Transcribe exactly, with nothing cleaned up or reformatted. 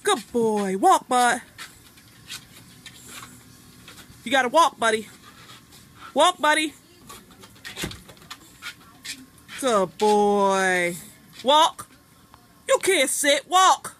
Good boy. Walk, bud. You gotta walk, buddy. Walk, buddy. Good boy. Walk. You can't sit. Walk.